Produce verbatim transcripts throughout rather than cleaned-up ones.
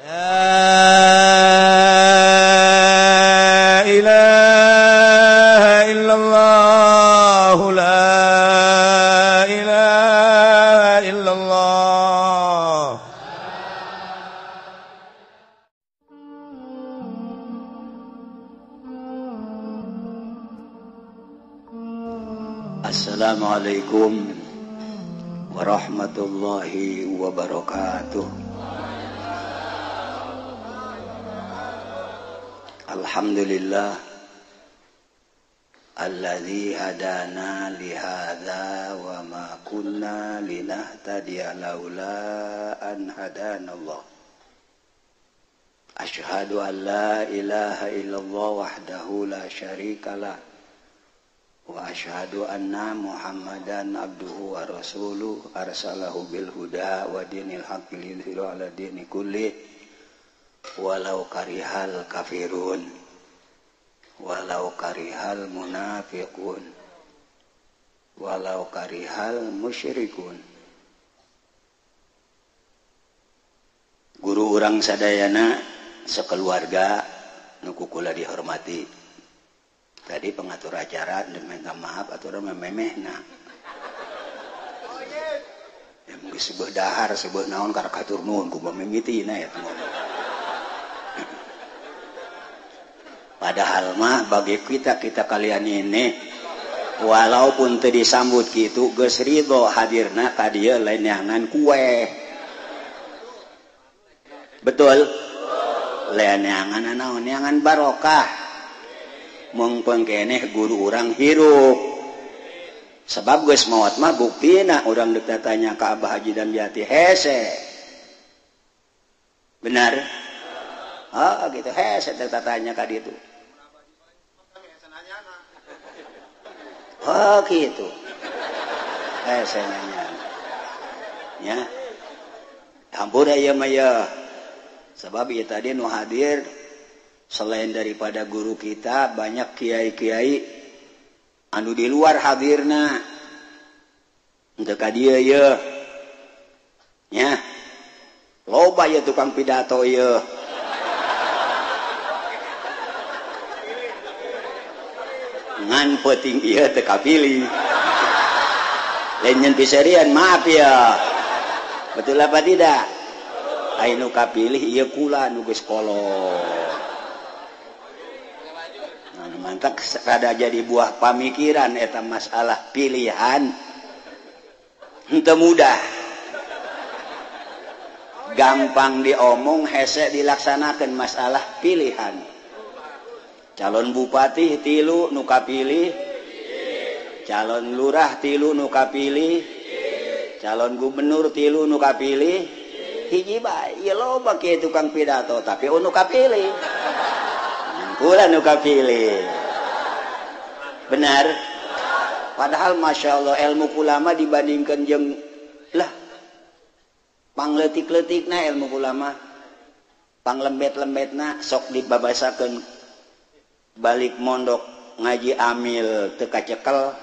La ilaha illallah, la ilaha illallah. Assalamualaikum warahmatullahi wabarakatuh. Alhamdulillah alladzi hadana li hadza wa ma kunna linahtadiya laula an hadanallah. Asyhadu an la ilaha illallah wahdahu la syarikalah wa asyhadu anna Muhammadan abduhu wa rasuluh arsalahu bil huda wa dinil haqqi liyudhhirahu 'ala dini kulli walau karihal kafirun walau karihal munafiqun walau karihal musyrikun. Guru urang sadayana sekeluarga nu kukula dihormati. Tadi pengatur acara dan minta maaf aturan mememehna. Ya mungkin sebuah dahar, sebuah naon karakatur nuhun ku memimitina ya teman. Padahal mah bagi kita kita kalian ini walaupun teu disambut kitu geus ridho hadirna ka dieu lain neangan kue. Betul? Lain neangan naon neangan barokah. Mung pengkeneh guru urang hirup sebab geus maot mah buktina urang deuk tanya ka Abah Haji Damjati hese benar oh gitu hese deuk tanya ka ditu oh gitu hese nanya ya hampura ieu mah ya sebab ieu tadi nu hadir selain daripada guru kita banyak kiai-kiai anu di luar hadirna untuk ka dieu ye nya loba ya tukang pidato ye ngan peuting ieu teu kapilih lain nyen piserian maaf ya betul apa tidak anu kapilih ieu kula nu geus kolot. Mantak rada jadi buah pamikiran eta masalah pilihan henteu mudah gampang diomong hese dilaksanakeun masalah pilihan calon bupati tilu nu kapilih calon lurah tilu nu kapilih calon gubernur tilu nu kapilih hiji bae ieu loba kieu tukang pidato tapi nu kapilih kula nu kapilih benar padahal masya Allah ilmu ulama dibandingkan jeung lah pangleutik-leutikna ilmu ulama panglembet-lembetna sok dibabasakeun balik mondok ngaji amil teu kacekel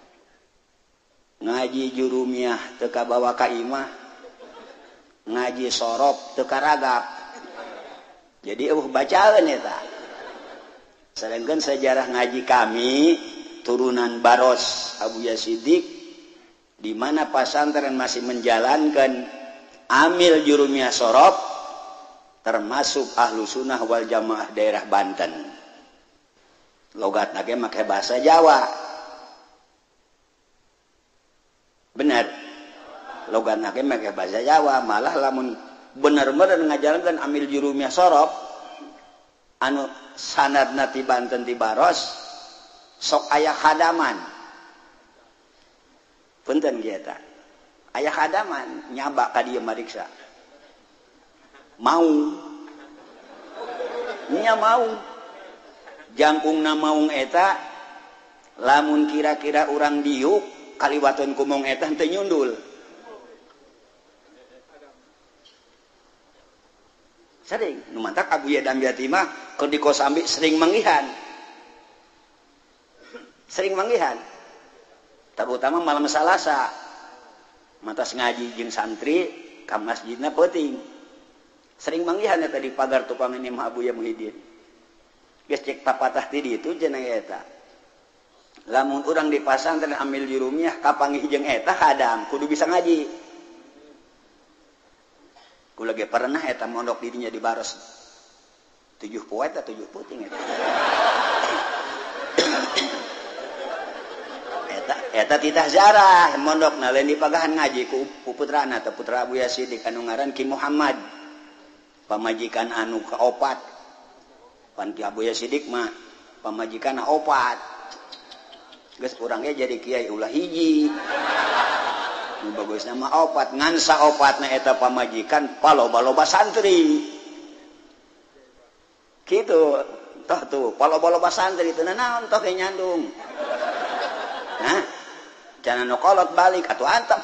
ngaji jurumiyah teu kabawa ka imah ngaji sorop teu karagap jadi eueuh bacaeun eta. Sedangkan sejarah ngaji kami turunan Baros Abu Yazid di mana pesantren masih menjalankan amil jurumiyah sorop termasuk ahlu sunnah wal jamaah daerah Banten logatna ge make bahasa Jawa benar logatna ge make bahasa Jawa malah lamun bener-bener ngajalankan amil jurumiyah sorop anu sanadna ti Banten ti Baros sok aya hadaman punten kieu eta aya hadaman nyaba ka dieu mariksa mau nya mau jangkungna maung eta lamun kira-kira urang diuk kaliwaton kumong eta teu nyundul sering nu mantak Abuya Damjati mah keur di Kosambi sering manggihan sering manggihan terutama malam Salasa matas ngaji jeung santri ka masjidna peuting sering manggihan eta di pagar tukang ini mah Abuya Muhyiddin geus cek tapatah ti ditu cenah eta lamun urang di pasantren ambil di rumiah kapanggih jeung eta hadam kudu bisa ngaji kula ge pernah eta mondok di dinya di Baros tujuh poe atau tujuh puting eta eta eta titah zarah mondokna lain di pagahan ngaji ku putrana atau putra Abuya Sidik anu ngaran Ki Muhammad pamajikan anu kaopat pan Ki Abuya Sidik mah pamajikan opat geus urang ge jadi kiai ulah hiji nu bagus nama opat ngansa opatna eta pamajikan paloba-loba santri kitu toh tuh paloba-loba santri teu naon toh ge nyandung nah jangan nokolot balik atuh antep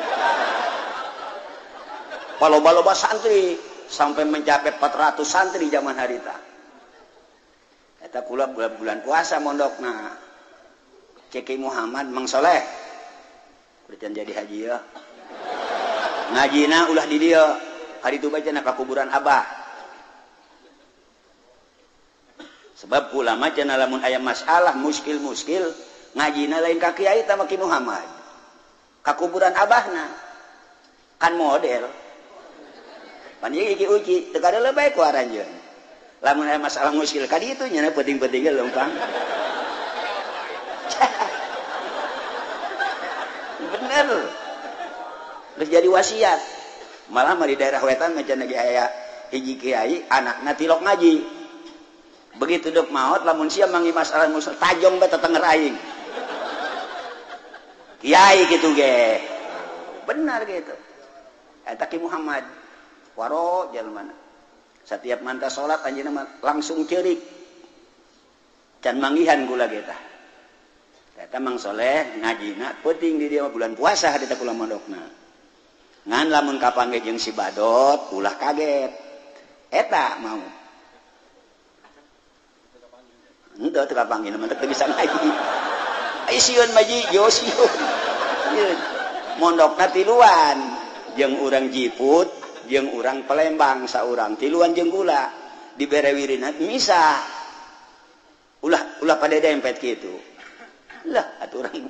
paloba-loba santri sampai mencapai empat ratus santri zaman harita eta kula bulan puasa mondokna Ceki Muhammad Mang Soleh kurang jadi haji ya ngajina ulah di dia hari itu baca nak kuburan Abah sebab ulama cenah lamun aya masalah muskil-muskil ngajina lain ka kiai tah Ki Muhammad ka kuburan Abahna kan model pan ieu iki uci teu kada bae ku aranjeun lamun aya masalah muskil ka ditu nya penting-penting leumpang bener terus jadi wasiat malah di daerah wetan macam lagi aya hiji kiai anakna tilok ngaji begitu dok maot lamun sia mangi masalah musul tajong bae tetenger aing kiai gitu ge benar gitu eta Ki Muhammad waro jalmana setiap manta salat anjeunna langsung ceurik can manggihan kula ge tah eta Mang Soleh ngajina penting di dia bulan puasa hadita kula mondokna ngan lamun kapanggih jeung si Badot ulah kaget eta mau henteu teu kapanggih mah teu bisa ngaji ai sieun maji jo sieun mondokna tiluan jeung urang Jiput jeung urang Palembang saurang tiluan jeung kula dibere wirina misah ulah ulah pada dempet kitu lah aturan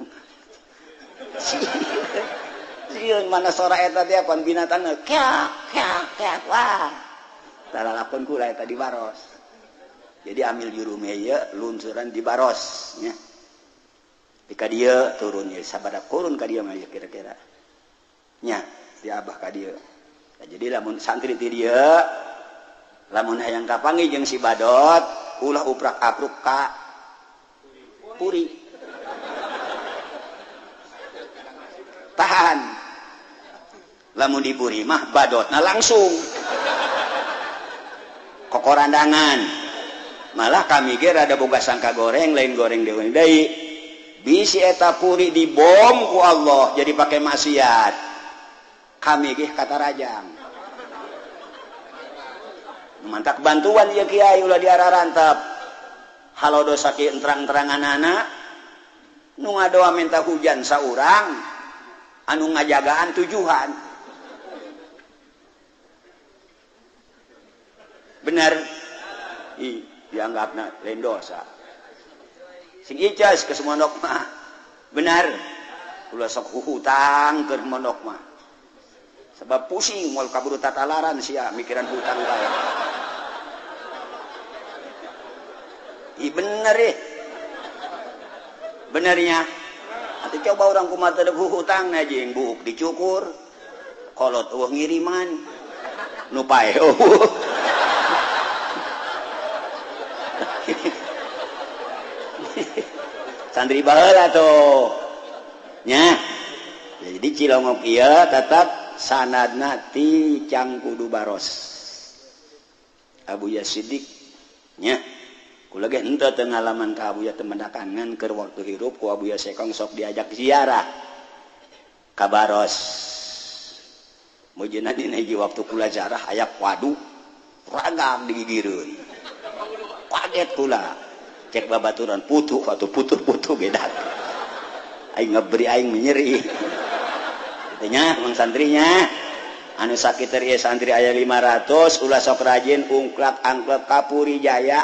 sieun mana sora eta teh pan binatangna kyak kyak kyak wah talalakon kula eta di Baros jadi ambil juru meya luncuran di Baros nya pika dieu turun ye sabada kurun ka dieu mah kira-kira nya di Abah ka dieu jadi lamun santri ti dieu lamun hayang kapanggih jeung si Badot ulah uprak-apruk ka puri tahan lamun dipuri mah Badotna langsung kokorandangan malah kami ge rada boga sangka goreng lain goreng deui deui bisi eta puri dibom ku Allah jadi pakai maksiat kami ge kata rajang mantak bantuan ieu kiai ulah diararantep halo dosa ki enterang-enteranganana nu ngadoa minta hujan saurang anu ngajagaan tujuan bener ih dianggapna lain dosa sing icas ke mondok mah bener ulah sok hutang keur mondok mah sebab pusing moal kaburu tatalaran sia mikiran hutang bae ih bener eh benernya atau coba orang kumat ada hutang na jeung buuk dicukur kolot eueuh ngiriman nu pae eueuh santri baheula tuh nya jadi Cilongok ieu tetap sanadna ti Cangkudu Baros Abuya Sidik nya kula ge henteu teu ngalaman ka Abuya teu mendakangan keur waktu hirup ku Abuya Sekong sok diajak ziarah ka Baros mujina dina hiji waktu kula ziarah aya wadu ragam digigireun kaget kula cek babaturan putu atuh putu-putu beda aing ngeberi aing menyeri kitu nya mang santrinya anu sakit ieu santri aya lima ratus ulah sok rajin ungklak angklep kapuri jaya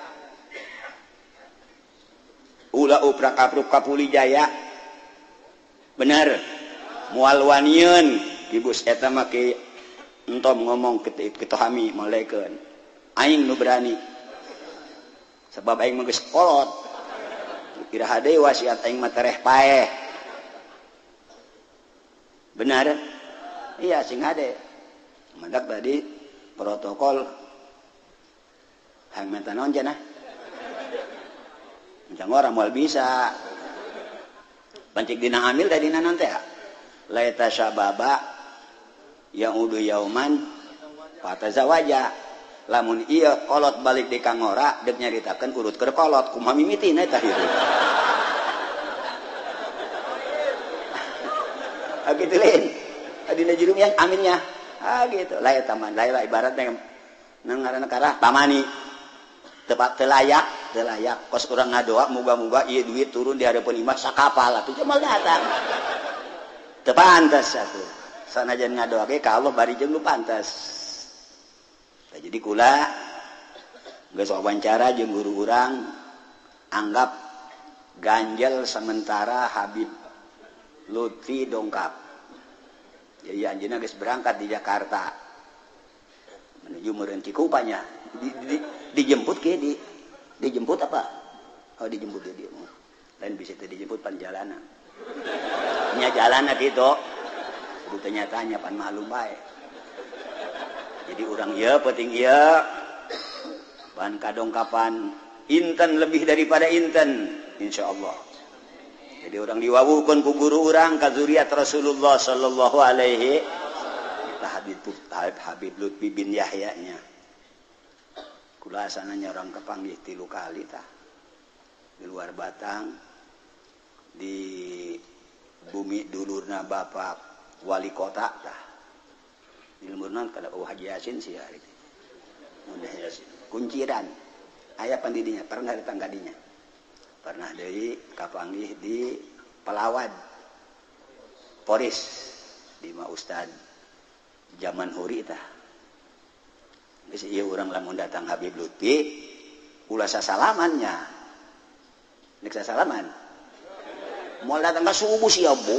ulah uprak aprup kapuri jaya bener moal wanieun kibus eta mah ki entom ngomong kitu hami malekeun aing nu berani sebab aing mah geus kolot iraha deui wasiat aing mah tereh paeh benar iya sing hade madak tadi protokol hang menta naon cenah mencang orang moal bisa pancik dina hamil da dina naon teh laita syababa yang udu yauman fatazawaja lamun ieu kolot balik di kangora deuk nyaritakeun urut keur kolot kumaha mimitina eta hirup gitu lain adina jurum yang aminnya ah gitu lain taman lain ibaratnya nang ngaranna karah pamani tepat telayak telayak kos urang ngadoa muga-muga ieu duit turun di hadapan imah sakapal atuh cuma datang teu pantes atuh sanajan ngadoa ge ka Allah bari jeung lu pantes nah, jadi kula geus wawancara jeung guru urang anggap ganjel sementara Habib Lutfi dongkap jadi anjeunna geus berangkat di Jakarta menuju meureun Cikupanya di, di, dijemput ke di dijemput apa oh dijemput di dia lain bisa teh dijemput pan jalanan nya jalanna kitu kudu tanya tanya pan malum bae jadi urang ieu penting ieu pan kadongkapan inten lebih daripada inten insyaallah. Jadi orang diwawuhkeun ku guru urang ka zuriat Rasulullah sallallahu alaihi kita Habib Habib Lutfi bin Yahya nya. Kula asalna orang kepanggih tilu kali tah. Di luar Batang di bumi dulurna Bapak wali kota tah. Di lemurna kada oh Haji Yasin sih hari itu. Mudah Yasin. Kunciran. Aya pandidinya pernah datang ka dinya. Pernah dari kapanggih di Pelawad Poris di ma Ustad zaman huri tah geus ieu urang lamun datang Habib Lutfi ulah sasalamannya nek sasalaman moal datang ka subuh sia bu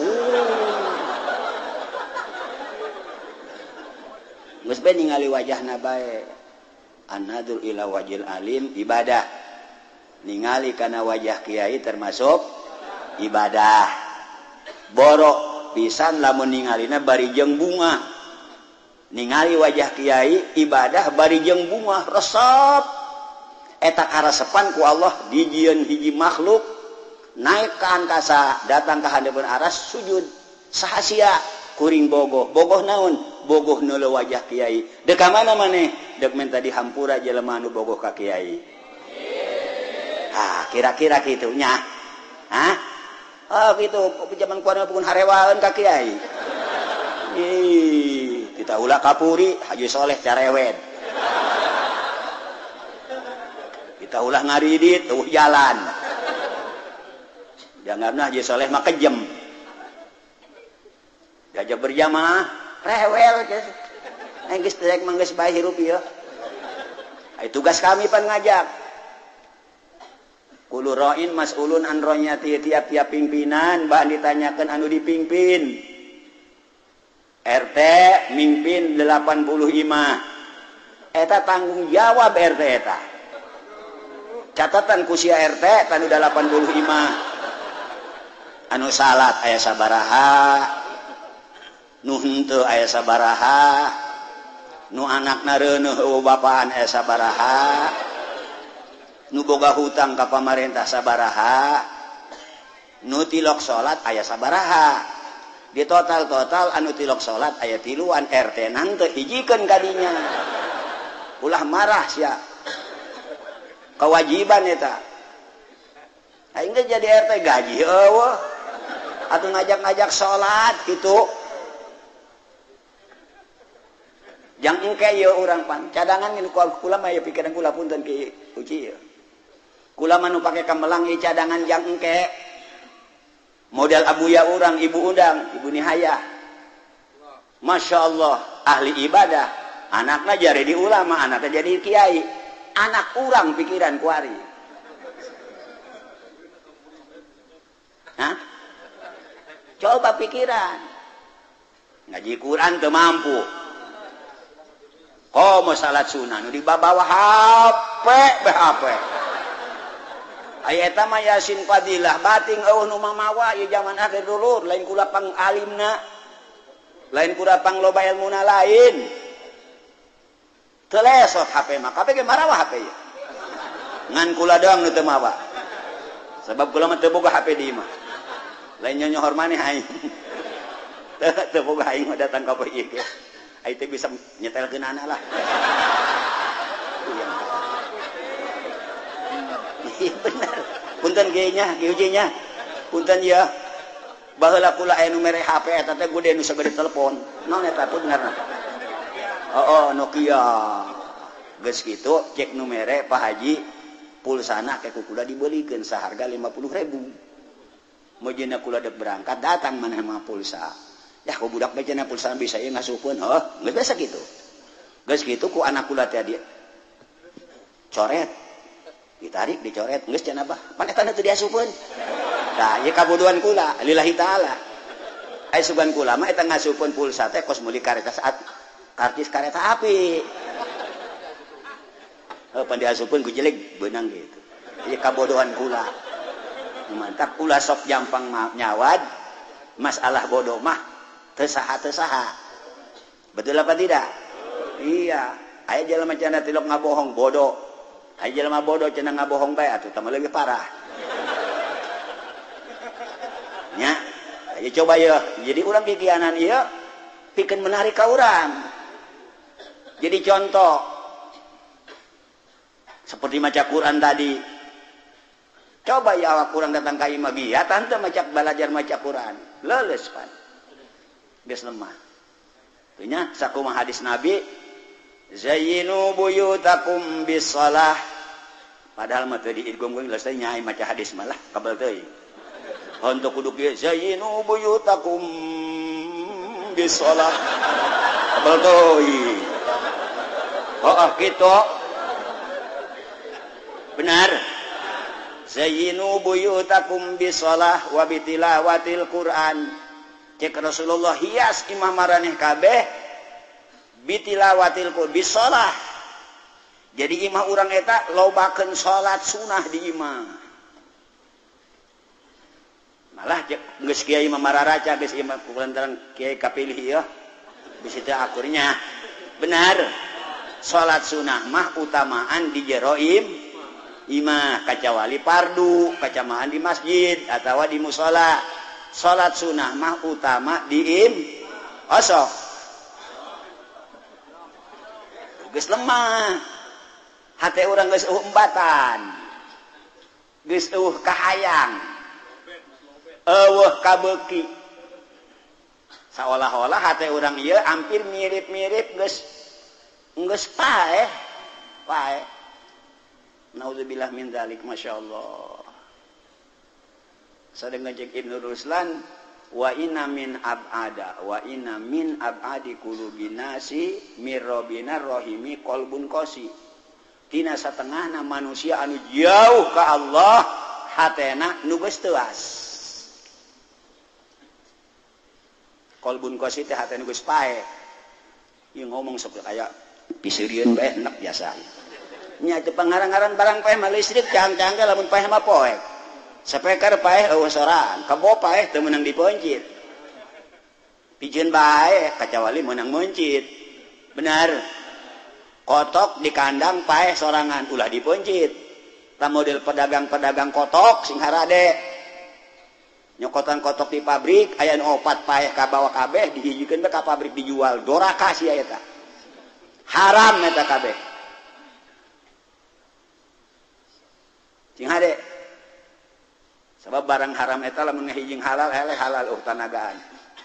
geus bae ningali wajahna bae an-nadhur ila wajhil alim ibadah ningali kana wajah kiai termasuk ibadah borok pisan lamun ningalina bari jeung bunga ningali wajah kiai ibadah bari jeung bunga resep eta karasepan ku Allah dijieun hiji makhluk naik ka angkasa datang ka handapeun aras sujud saha sia kuring bogoh bogoh naon bogoh neuleuh wajah kiai deuk ka mana maneh deuk menta dihampura jelema anu bogoh ka kiai. Ah, kira-kira gitunya. Hah? Oh, gitu. Zaman kuana pun harewaeun ka kiai. Ih, kita ulah kapuri Haji Soleh carewet. Kita ulah ngaridit tuh jalan. Janganna Haji Soleh mah kejem. Diajak berjamaah, rewel geus. Enggeus teh mah geus bae hirup ieu. Ai tugas kami pan ngajak. Kulu roin mas'ulun an royati tiap-tiap pimpinan bahan ditanyakan anu dipimpin R T mimpin delapan puluh lima eta tanggung jawab R T eta catatan kusia R T tanu delapan puluh lima anu salat aya sabaraha nu henteu aya sabaraha nu anakna reuneuh bapaan aya sabaraha nu boga hutang ka pamarentah sabaraha nu tilok salat aya sabaraha di total-total anu tilok salat aya tiluan R T nang teu hijikeun kadinya ulah marah sia kewajiban eta aing teh jadi R T gaji eueuh atuh ngajak-ngajak salat kitu jang engke ieu urang pan cadangan ngan kula mah ya pikiran kula punten ki uci ieu kula manu pake kamelang ieu cadangan jang engke model abuya urang ibu undang ibu nihaya Masya Allah ahli ibadah, anaknya jadi ulama, anaknya jadi kiai, anak kurang pikiran kuari. Hah? Coba pikiran, ngaji Quran teu mampu, kok mau salat sunnah nu dibawa H P B H P. Aya eta mah Yasin Fadilah bating eueuh nu mamawa ieu zaman akhir dulur, lain kula pang alimna, lain kula pang loba ilmuna lain. Teu lesot H P mah, kabeh ge marawa H P ya. Ngan kula doang nu teu mawa. Sebab kula mah teu boga H P di imah. Lain nyohor maneh aing. Teu teu boga aing mah datang ka ieu ge. Aing teh bisa nyetelkeun anak lah. Iya benar. Punten ge nya, ge ujinya. Punten ya. Baheula kula aya nu mere H P eta teh gede nu sagede telepon. Naon eta tuh benerna? Oh, oh Nokia. Geus kitu cek nu mere Pak Haji pulsana ke kula dibelikeun saharga lima puluh ribu. Mojena kula dek berangkat datang maneh mah pulsa. Ya ku budak becana pulsa bisa ieu ngasukeun. Heuh, geus biasa kitu. Geus kitu ku anak kula teh dia coret. Ditarik dicoret geus cenah bah pan eta teu diasupeun. Tah ieu kabodohan kula lillahi taala. Ai sugan kula mah eta ngasupeun pulsa teh kos meuli kareta saat karcis kareta api. Heuh pan diasupeun ku jelek beunang gitu. Ieu kabodohan kula. Mantap kula sok jampang nyawad masalah bodoh mah teu saha teu saha. Betul apa tidak? Iya, aya jelema cenah tilok ngabohong bodoh. Aya jelema bodoh cenah ngabohong bae atuh tah leuwih parah. Nya, aya coba ya. Jadi urang kikianan ieu pikeun menarik ka urang. Jadi contoh seperti maca Quran tadi. Coba ya awak kurang datang ka imah giat tante maca belajar maca Quran. Leuleus pan. Geus lemah. Teu nya sakumaha hadis Nabi, zayyinu buyutakum bisalah. Padahal mah teu diidgom-gom geus teh nyai maca hadis malah kabel teuing. Untuk kudu kieu zayyinu buyutakum bisalah. Kabel teuing. Oh, kitu. Benar. Zayyinu buyutakum bisalah wa bitilawatil Quran. Cek Rasulullah hias imah maraneh kabeh bitilawatil Quran bisalah. Jadi imah urang eta lobakeun salat sunah di imah. Malah geus kiai imah mararaca geus imah kulantaran kiai kapilih ieu. Bisi teh akurnya. Benar. Salat sunah mah utamaan di jero im imah kacawali fardu kacamaan di masjid atau di musola. Salat sunah mah utama di im osok geus lemah hate urang geus eueuh embatan geus eueuh kahayang eueuh kabeuki saolah-olah hate urang ieu hampir mirip-mirip geus geus paeh paeh. Nauzubillah min dzalik, masyaallah. Sadeng ngecek Ibnu Ruslan wa inna min abada wa inna min abadi qulubinasi mirrobina rohimi qalbun qasi. Tina satengahna manusia anu jauh ka Allah hatena nu geus teuas. Qalbun qasi teh hatena geus pae. Ieu ngomong seperti aya pisirieun bae enak biasa. Nya teu pangarang-aran barang paeh mah listrik cang-cang lamun paeh mah poek. Sapeker paeh eueuh soran, kabo paeh teu meunang dipencit. Pijieun bae kacawali meunang mencit. Benar. Kotok di kandang paeh sorangan ulah dipencit. Tah model pedagang-pedagang kotok sing harade. Nyokotan kotok di pabrik aya nu opat paeh ka bawah kabeh dihijikeun bae ka pabrik dijual. Doraka sia eta. Haram eta kabeh. Cing hade. Sebab barang haram eta lamun ngahijing halal eleh halal uh tanagaan.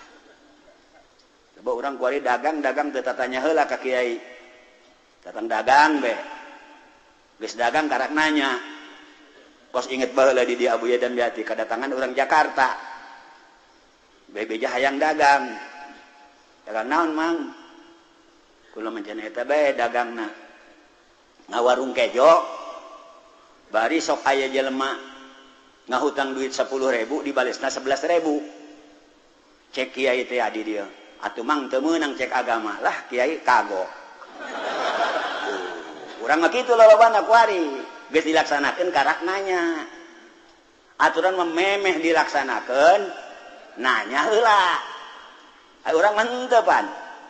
Sebab urang kuari dagang-dagang teu tatanya heula ka kiai. Datang dagang be. Geus dagang karak nanya. Kos inget baheula di dia Abuya dan Biati kedatangan urang Jakarta. Bebeja hayang dagang. dagang naon mang kula mancan eta bae dagangna ngawarung kejo bari sok aya jelema ngahutang duit sepuluh ribu dibalesna sebelas ribu cek kiai teh adi dia atuh mang teu meunang cek agama lah kiai kagok urang mah kitu lolobana kuari geus dilaksanakeun karak nanya aturan mememeh dilaksanakeun nanya heula ai urang mah henteu pan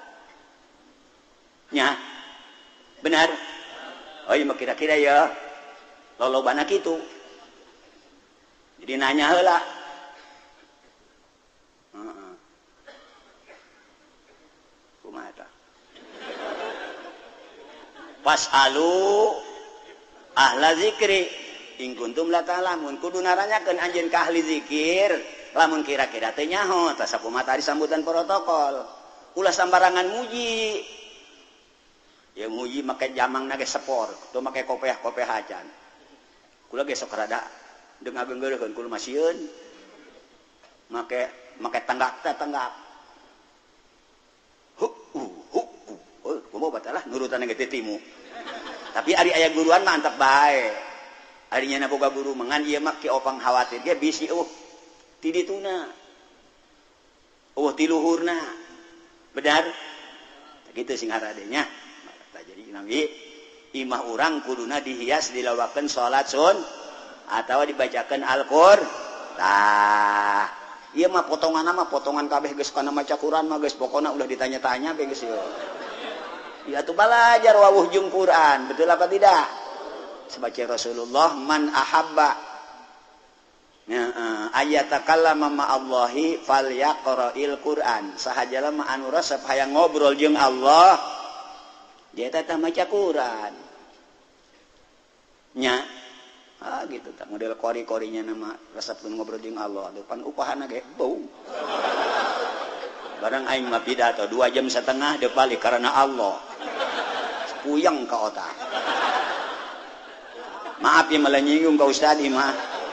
nya benar oh iya mah kira-kira ya lolobana kitu jadi nanya heula heeh kumaha eta fasalu ahla zikri in kuntum la ta'lamun kudu naranyakeun anjeun ka ahli zikir lamun kira-kira teh nyaho tah sakumaha tadi sambutan protokol ulah sambarangan muji ya muji make jamangna ge sepor tuh make kopeah-kopeah acan kula ge sok rada deung ageungeureukeun kula masieun make make tanggap teh tanggap hu uh hu uh kumaha batalah nurutan ge timu tapi ari aya guruan mah antep bae harinya na boga guru mangan ieu mah ki opang khawatir ge bisi eueuh ti dituna eueuh ti luhurna benar kitu sing haradenya tah jadi nabi imah urang kuduna dihias dilawakeun salat sun atawa dibacakeun Al-Qur'an tah ieu mah potonganna mah potongan kabeh geus kana maca Quran mah geus pokona ulah ditanya-tanya be geus ieu ya atuh balajar wawuh jeung Quran betul apa tidak sebagai Rasulullah man ahabba ya ayatakallama ma Allahi falyaqra'il Qur'an sahaja mah anu resep hayang ngobrol jeung Allah dia teh maca Quran nya ah gitu tak model kori-korinya nama resep ngobrol jeung Allah depan upahana ge bau barang aing mah pidato dua jam setengah de balik karena Allah puyeng ka otak maaf ya malah nyinggung ka ustad imah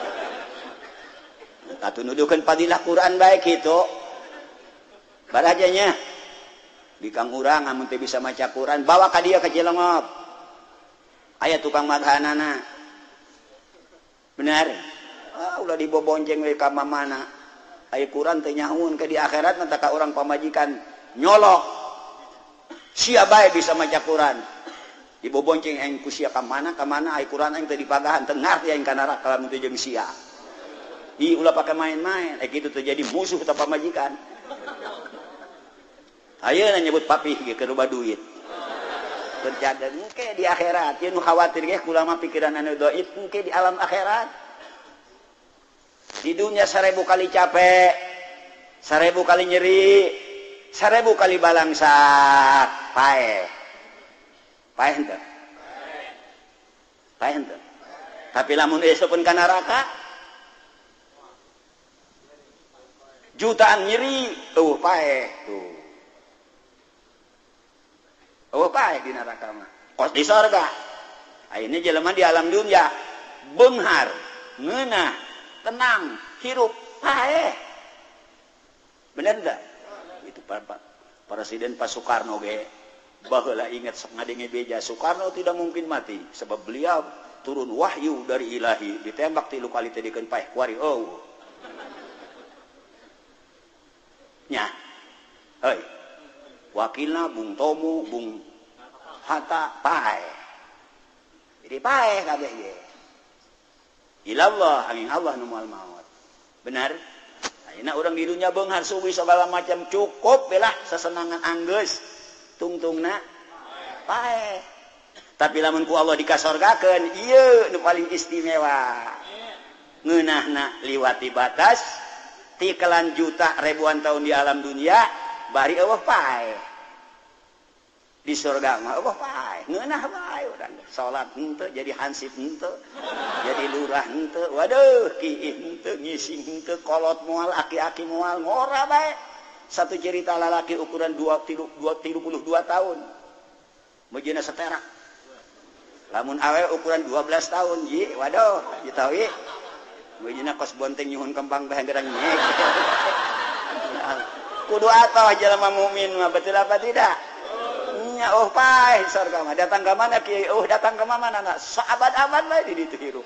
tatu nuduhkeun fadilah Quran baik itu barajanya di kang urang amun teh bisa maca Quran bawa ka dieu ka Cilengop aya tukang madhanana benar ah ulah dibobonceng we ka mamana aya Quran teh nyahuun ke di akhirat nanti ka urang pamajikan nyolok sia bae bisa maca Quran dibobonceng aing ku sia ka mana ka mana aya Quran aing teh dipagahan teu ngarti aing ka neraka lamun teu jeung sia ih ulah pake main-main eh kitu teh jadi musuh teh pamajikan ayeuna nyebut papih ge keur loba duit terjaga engke di akhirat ieu nu khawatir ge kula mah pikiran anu dhaif engke di alam akhirat di dunia seribu kali capek seribu kali nyeri seribu kali balangsak paeh paeh henteu paeh henteu tapi lamun esuk pun ka neraka jutaan nyeri eueuh paeh tuh eueuh paeh di neraka mah kos di sorga ayeuna jelema di alam dunya beunghar ngeunah tenang hirup paeh bener enggak itu Pak Presiden Pak Soekarno ge baheula ingat sok ngadenge beja Soekarno tidak mungkin mati sebab beliau turun wahyu dari ilahi ditembak tilu kali teh dikeun paeh kuari oh nya heuy wakilna Bung Tomo Bung Hatta paeh jadi paeh kabeh ge ilallah angin Allah nu moal maut benar ayeuna urang di dunya beunghar suwi segala macam cukup belah sesenangan anggeus tungtungna paeh tapi lamun ku Allah dikasorgakeun ieu nu paling istimewa ngeunahna liwati batas tikelan juta ribuan tahun di alam dunia bari eueuh paeh di surga mah eueuh paeh ngeunah bae urang salat henteu jadi hansip henteu jadi lurah henteu waduh kiih henteu ngising henteu kolot moal aki-aki moal ngora bae satu cerita lalaki ukuran dua puluh dua tahun mujina seterak lamun awe ukuran dua belas tahun ji waduh jitawi mujina kos bonteng nyuhun kembang bae gerang nyek kudu atoh jelema mukmin mah betul apa tidak? Nya oh paeh surga mah datang ke mana kieu? Oh datang ke mana anak? Saabad-abad bae di ditu hirup.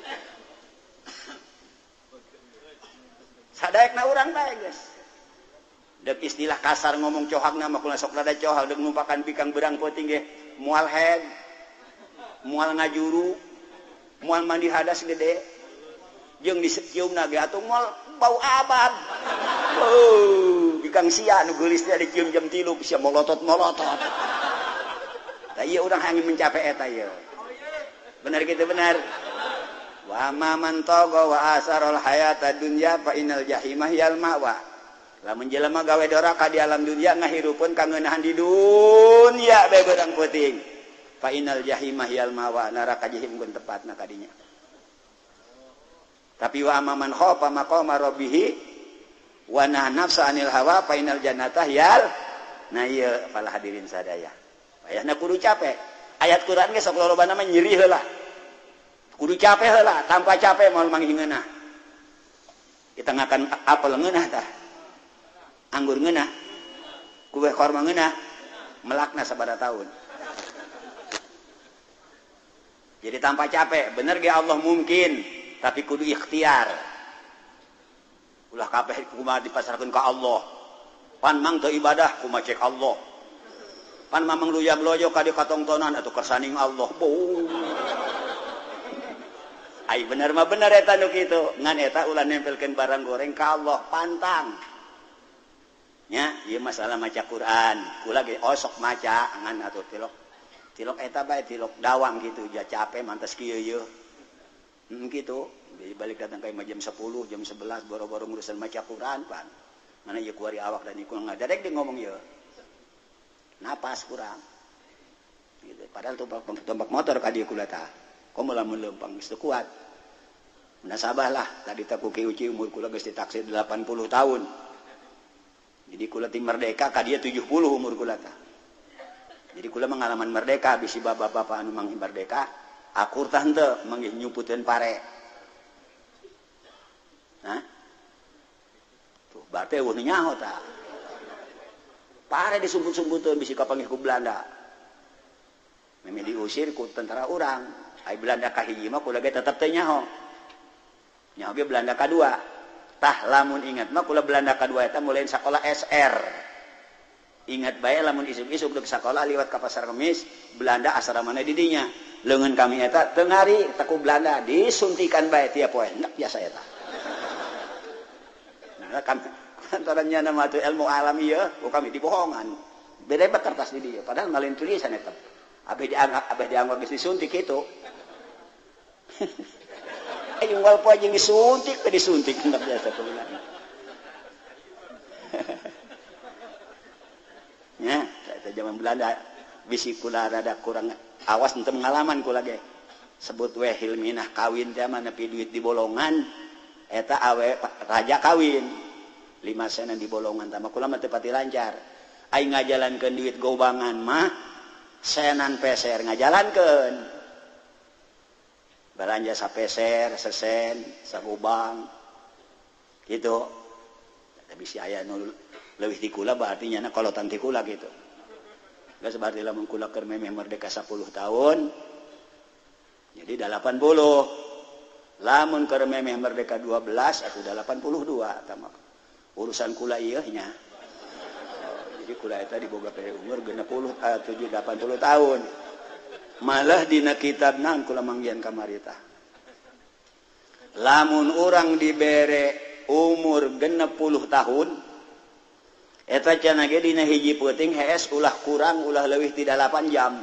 Sadaekna urang bae geus. Dek istilah kasar ngomong cohakna mah kula sok rada cohak dek numpakan bikang berang peuting ge moal head, moal ngajuru, moal mandi hadas gede. Jeung diseciumna ge atuh moal bau abad. Oh, bikang sia nu geulis teh dicium jam tilu sia molotot-molotot. Da ieu urang hanging mencapai eta ieu. Bener kitu bener. Wa ma man tagha wa asarul hayata dunya fa innal jahimah yal ma'wa. Lamun jelema gawe doraka di alam dunia ngahirupeun kangenahan di dunya bae beurang peuting. Fa innal jahimah yal ma'wa neraka jahim geun tepatna kadinya. Tapi wa amaman khofa maqama rabbih wa nahan nafsa anil hawa fa innal jannata yal. Nah ieu para hadirin sadaya. Ayahna kudu capek. Ayat Quran ge sok lolobana mah nyeri heula. Kudu capek heula, tanpa capek moal mangih ngeunah. Kita ngakan apel ngeunah tah. Anggur ngeunah. Kue korma ngeunah. Melakna sabaraha tahun. Jadi tanpa capek, bener ge Allah mungkin, tapi kudu ikhtiar. Ulah kabeh kumaha dipasarkeun ka Allah. Pan mang teu ibadah kumaha cek Allah. Pan mamang luyam loyo ka di katongtonan atuh kersaning Allah. Boh. Ai bener mah bener eta nu kitu. Ngan eta ulah nempelkeun barang goreng ka Allah pantang. Nya, ieu masalah maca Quran. Kula ge osok maca ngan atuh tilok. Tilok eta bae tilok dawang gitu, ja capek mantas kieu yeuh. Hmm kitu. Jadi balik datang ka jam sepuluh, jam sebelas boro-boro ngurusan maca Quran pan. Mana ieu kuari awak dan iku ngadadek di ngomong ieu. Napas kurang. Gitu. Padahal tombak tombak motor ka dieu kula tah. Komo lamun leumpang geus teu kuat. Nasabah lah tadi tak kuki uci umur kula geus ditaksir delapan puluh tahun. Jadi kula ti merdeka ka dia tujuh puluh umur kula tah. Jadi kula mengalaman merdeka bisi bapak-bapak anu mangih merdeka, akur tah henteu mangih nyuputeun pare. Hah? Tuh, berarti eueuh nyaho tah. Pare disumput-sumputeun bisi kapanggih ku Belanda. Meme diusir ku tentara urang. Ai Belanda kahiji mah kula ge tetep teu nyaho. Nyaho ge Belanda kadua. Tah lamun ingat mah kula Belanda kadua eta mulai sakola S R. Ingat bae lamun isuk-isuk deuk sakola liwat ka Pasar Kemis, Belanda asramana di dinya. Leungeun kami eta teu ngari teh ku Belanda disuntikan bae tiap poe. Nek biasa eta. Nah kan antaranya nama tu ilmu alam ieu, kami dibohongan. Beda bae kertas di dieu, padahal malin tulisan eta. Abeh dianggap abeh dianggap geus disuntik kitu. Ayo wal poe jeung disuntik teh disuntik hendak biasa kuliah. Ya, eta zaman Belanda bisi kula rada kurang awas henteu pengalaman kula ge. Sebut we hilminah kawin teh mah nepi duit di bolongan eta awe raja kawin. lima senan di bolongan tah mah kula mah teu pati lancar. Ai ngajalankeun duit gobangan mah senan peser ngajalankeun. Belanja sapeser, sesen, sagobang. Gitu. Tapi si aya nu leuwih ti kula berarti nya kolotan ti kula gitu. Geus berarti lamun kula keur memeh merdeka sepuluh tahun. Jadi delapan puluh. Lamun keur memeh merdeka dua belas atuh delapan puluh dua tah urusan kula ieu nya. Jadi kula eta diboga pere umur genep puluh tujuh delapan puluh tahun. Malah dina kitabna kula manggihan kamari tah. Lamun urang dibere umur genep puluh tahun eta cenah ge dina hiji peuting hees ulah kurang ulah leuwih ti dalapan jam.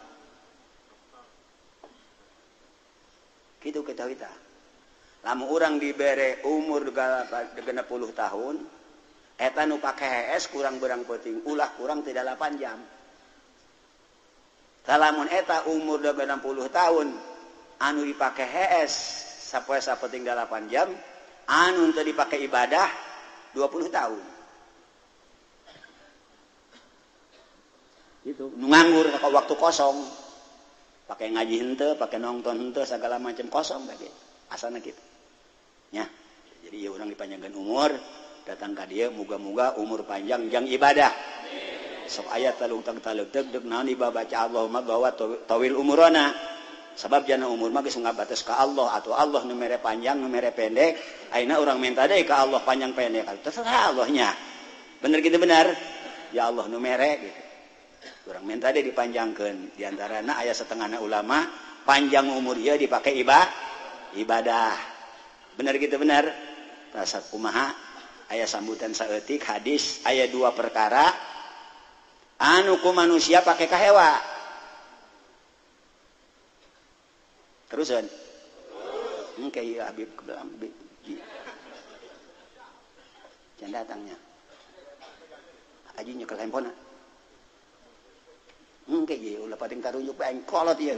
Kitu ketahui tah. Lamun urang dibere umur genep puluh tahun eta nu pake hees kurang beurang peuting ulah kurang ti dalapan jam. Lamun eta umur genep puluh tahun anu dipake hees sapoe sapeting dalapan jam anu teu dipake ibadah dua puluh tahun. Gitu, nu nganggur waktu kosong. Pakai ngaji henteu, pakai nonton henteu segala macam kosong bae. Asana kitu. Nya. Jadi ya urang dipanjangkeun umur datang ka dieu muga-muga umur panjang jang ibadah. Sok aya talung tang taluk deug deug naon baca Allahumma bahwa tawil umurana. Sebab jana umur mah geus ngabates ka Allah atau Allah nu mere panjang nu mere pendek. Ayeuna urang minta deui ka Allah panjang pendek. Terserah Allahnya. Bener gitu benar. Ya Allah nu mere gitu. Urang minta deui dipanjangkeun. Di antarana aya setengahna ulama panjang umur ieu dipake ibadah. Ibadah. Bener gitu benar. Rasa kumaha aya sambutan saeutik hadis aya dua perkara anu ku manusia pake ka hewa. Terusan. Engke ieu Habib kebelam. Jangan datangnya. Aji nyekel handphone. Engke ieu ulah pating tarunjuk bae kolot ieu.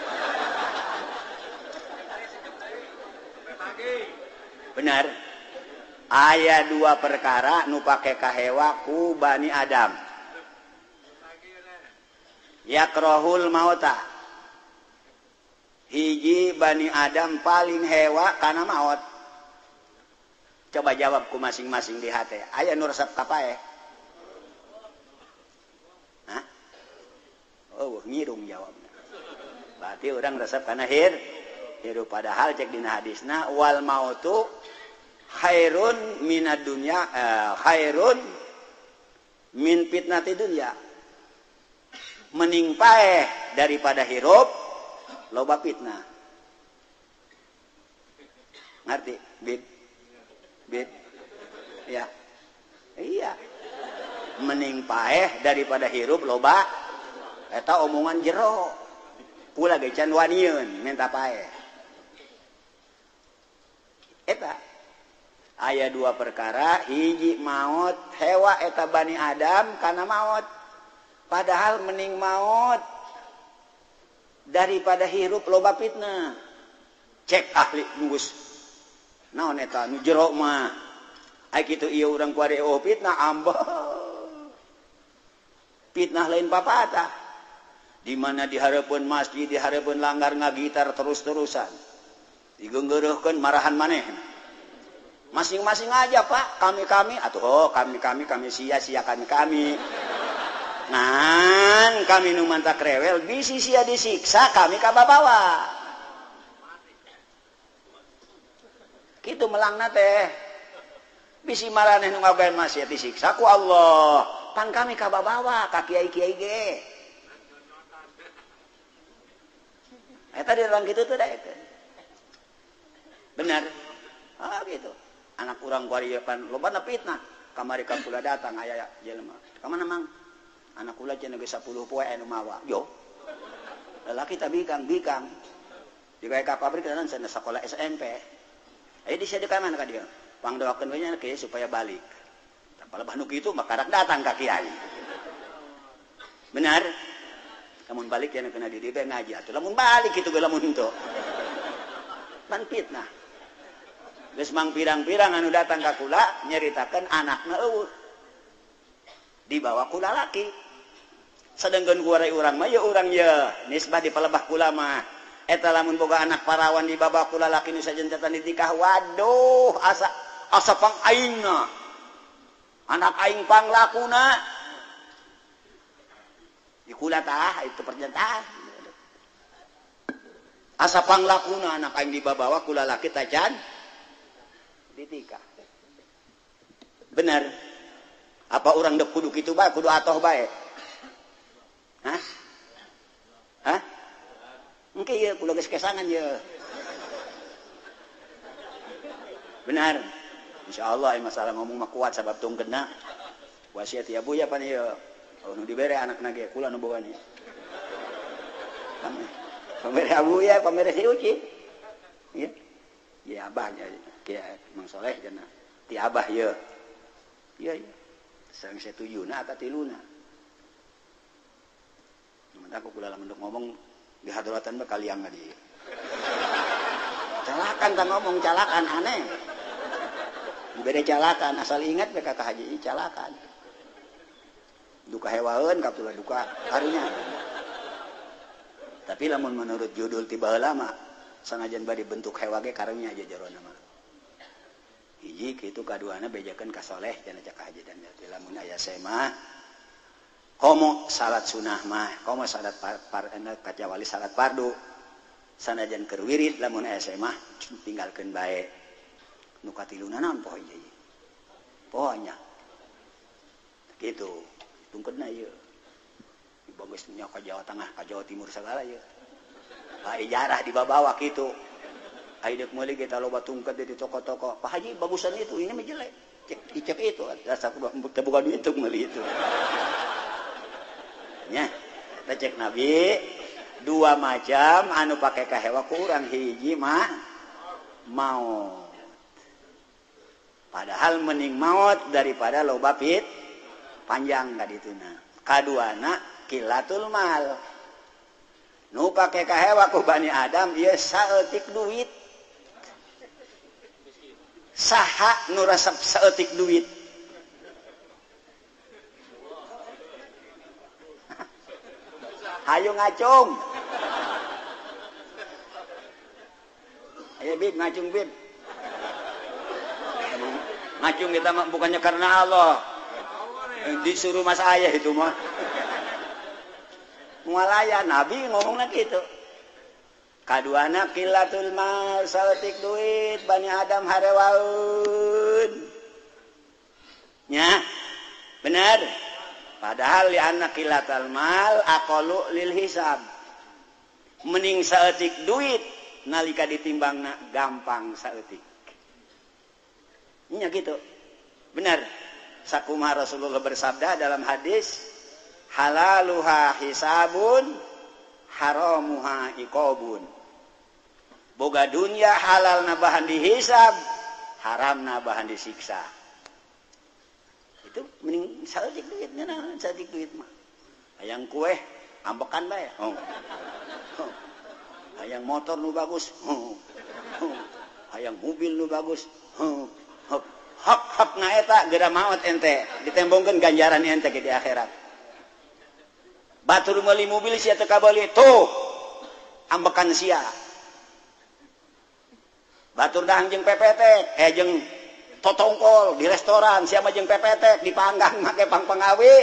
Benar. Aya dua perkara nu pake ka hewa ku Bani Adam. Yakrahul mauta. Hiji Bani Adam paling hewa kana maut. Coba jawab ku masing-masing di hate. Aya nu resep ka pae? Hah? Oh, ngirung jawabna. Berarti urang resep kana hir. Hirup padahal cek dina hadisna wal mautu khairun minad dunya eh, khairun min fitnati dunya. Mending paeh daripada hirup loba fitnah. Ngerti? Bid. Bid. Ya. Iya. Mending paeh daripada hirup loba eta omongan jero. Kula ge can wanieun minta paeh. Eta aya dua perkara hiji maut hewa eta Bani Adam kana maut padahal mending maut daripada hirup loba fitnah. Cek ahli nunggus naon eta nu jero mah ai kitu ieu urang kuari oh fitnah ambah fitnah lain papatah di mana di hareupeun masjid di hareupeun langgar ngagitar terus-terusan digeunggeureukkeun marahan maneh. Masing-masing aja Pak, kami-kami atuh oh kami-kami kami sia-sia kami-kami. Ngan kami nu mantak rewel bisi sia disiksa kami ka babawa. Kitu melangna teh. Bisi maraneh nu ngagawean maksiat disiksa ku Allah. Pan kami ka babawa ka kiai-kiai ge. Eta di dalam kitu teh da. Benar. Ah gitu. Anak urang kuari pan lobana fitnah. Kamari ka kula datang aya jelema. Ka mana mang? Anak kula cenah geus sepuluh poe anu mawa. Yo. Lalaki teh bikang-bikang. Digawe ka pabrik kana cenah sekolah S M P. Aya di sadeu ka mana ka dieu? Pangdoakeun we nya kieu supaya balik. Tapal banu kitu mah karak datang ka kiai. Benar? Lamun balik cenah kena di dieu ngaji atuh. Lamun balik kitu ge lamun henteu. Pan fitnah. Geus mang pirang-pirang anu datang ka kula nyaritakeun anakna eueuh. Dibawa kula laki. Sedengkeun kuari urang mah ye urang ye nisbah di palebah kula mah. Eta lamun boga anak parawan dibawa kula laki nu sajentetan ditikah waduh asa asa pang aingna. Anak aing panglakuna. Di kula tah itu perjantaan. Asa panglakuna anak aing dibawa kula laki tajan ditikah. Benar. Apa orang dek kudu kitu bae, kudu atoh bae? Hah? Hah? Engke ieu kula geus kesangan ieu. Benar. Insyaallah masalah ngomong mah kuat sabab tungkeunna. Wasiat ya buya pan ieu. Nu dibere anakna ge kula nu boga nih. Pamere abuya, pamere si uci. Ieu. Ya abahnya. Ya, Mang Soleh cenah. Ti abah ye. Iya, iya. Sareng setujuna eta tiluna. Mantap aku kula lamun ngomong di hadratan mah kaliang di. Calakan tah ngomong calakan aneh. Beda calakan asal ingat we kata haji calakan. Duka hewaeun kapula duka karunya. Tapi lamun menurut judul ti baheula mah sanajan bade bentuk hewa ge karunya aja jarona mah. hiji kitu kaduana bejakeun ka soleh cenah cak haji dan lamun aya sema komo salat sunah mah komo salat par, par kacawali salat fardu sanajan keur wirid lamun aya sema tinggalkeun bae nu katiluna naon poho ieu pohonya kitu tungkeunna ieu bagus nya ka Jawa Tengah ka Jawa Timur segala ieu bae jarah dibawa kitu ai deuk meuli kita loba tungket di toko-toko Pak Haji bagusan itu ini mah jelek cek dicek itu rasa teu boga duit untuk meuli itu nya cek Nabi dua macam anu pake kahewa kurang hiji mah maut padahal mending maut daripada loba pit panjang ka dituna kaduana kilatul mal nu pake kahewa ku Bani Adam ieu saeutik duit saha nu resep saeutik duit hayu ngacung ayo bib ngacung bib ngacung kita mah bukannya karena Allah disuruh mas ayah itu mah mualaya Nabi ngomongnya gitu kaduana kilatul mal saeutik duit Bani Adam harewaun nya benar padahal li anna kilatul mal aqallu lil hisab mending saeutik duit nalika ditimbangna gampang saeutik nya gitu benar sakumaha Rasulullah bersabda dalam hadis halaluha hisabun haramuha iqabun boga dunya halal nabahan dihisab haram nabahan disiksa itu mending saeutik duitnya nah saeutik duit mah hayang kue ambekan bae oh. oh. hayang motor nu bagus oh. oh. hayang mobil nu bagus oh. hap hap hap na eta geura maot ente ditembongkeun ganjaran ente di akhirat batur meuli mobil sia teu kabeli tuh ambekan sia batur dahang jeung pepetek eh jeung totongkol di restoran siapa jeung pepetek dipanggang make pang-pangawi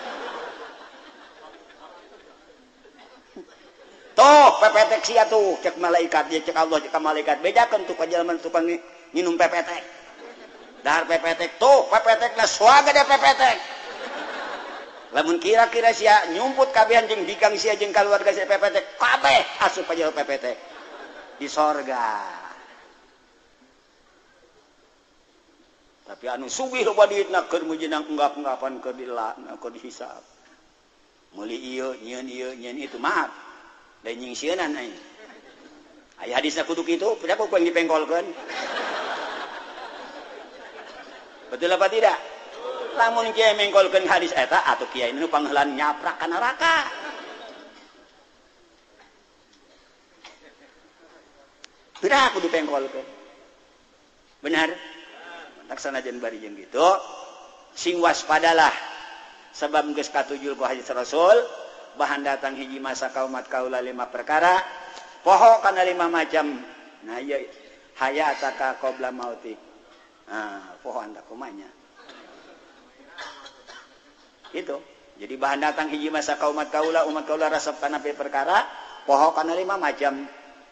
tuh pepetek sia tuh cek malaikat dia cek Allah cek malaikat bedakeun tuh kajalman tukang nginum pepetek dahar pepetek tuh pepetekna swaga da pepetek lamun kira-kira sia nyumput kabehan jeung bikang sia jeung keluarga sia pepetek kabeh asup aja pepetek di sorga tapi anu sugih loba duitna keur mujina enggap-enggapan keur dilana keur dihisab meuli ieu nyieun ieu nyieun itu maaf da nying sieunan aing aya hadisna kudu kitu padahal ku yang dipengkolkeun betul apa tidak lamun kieu mengkolkeun hadis eta atuh kiai nu pangheulan nyaprak ka neraka benar kudu pengkolkeun benar laksanajan bari jeung kitu sing waspadalah sebab geus katujul ku hadis Rasul bahan datang hiji masa kaumat kaula lima perkara poho kana lima macam nah ieu hayataka qabla mautik nah poho anta kumanya itu jadi bahan datang hiji masa kaumat kaula umat kaula resep kana perkara poho kana lima macam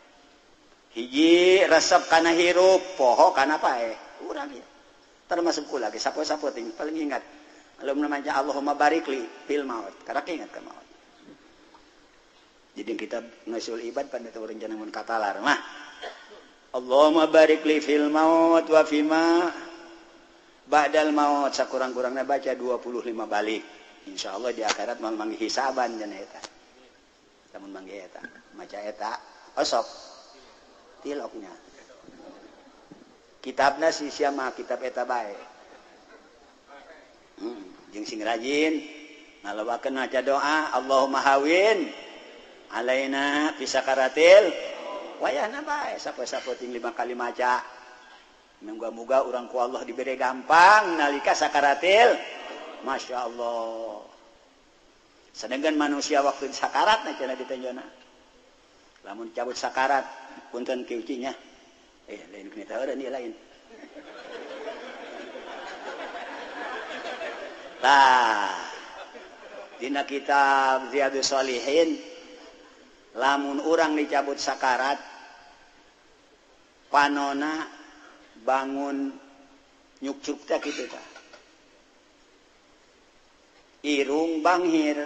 hiji resep kana hirup poho kana pae urang ya termasuk kula ge sapo-sapo ting paling ingat Allahumma manja Allahumma barikli fil maut karena ingat ka maut jadi kita ngasul ibad pada teu rencana mun katalar mah Allahumma barikli fil maut wa fima ba'dal maut sakurang-kurangna baca dua puluh lima balik insyaallah di akhirat mau manggi hisaban cenah eta lamun manggi eta maca eta osok tiloknya kitabna si siama kitab eta bae hmm, jeung sing rajin ngalawakeun maca doa Allahumma hawin alaina fi sakaratil wayahna bae sapo-sapo ting lima kali maca muga-muga urang ku Allah dibere gampang nalika sakaratil masyaallah sedangkan manusia waktu sakarat na cenah ditanjona lamun cabut sakarat punten kieucinya eh lain kita ada nih lain Tah dina kitab Riyadhus Shalihin lamun urang dicabut sakarat panona bangun nyuk-nyuk teh kitu tah irung banghir